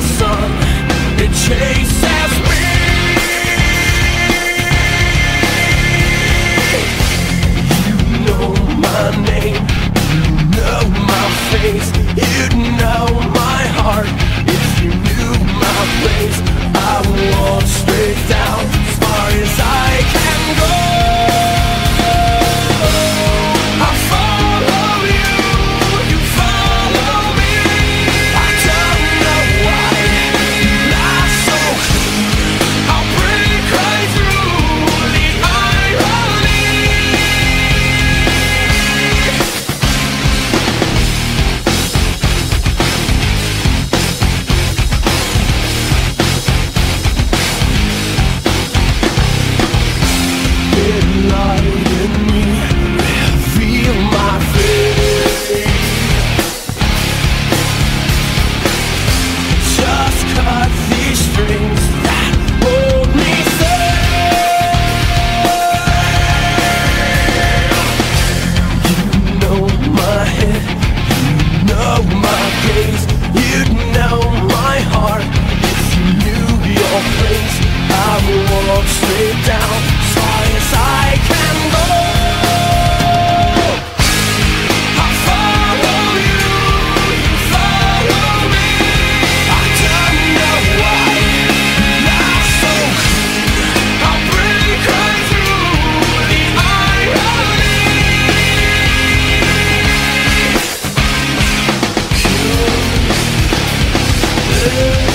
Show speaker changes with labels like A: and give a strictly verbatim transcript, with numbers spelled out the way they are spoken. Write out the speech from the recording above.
A: sun, it chases me. You know my name, you know my face, you'd know my heart if you knew my place. I walk straight down as far as I can go. I follow you, you follow me. I don't know why you lie so clean. I'll break right through the irony. It lighted me, reveal my face. Just cut these strings that hold me safe. You know my head, you know my gaze, you'd know my heart if you knew your place. I will walk straight down as far as I can go. I follow you, you follow me. I don't know why you lie so clean. I'll break right through the irony.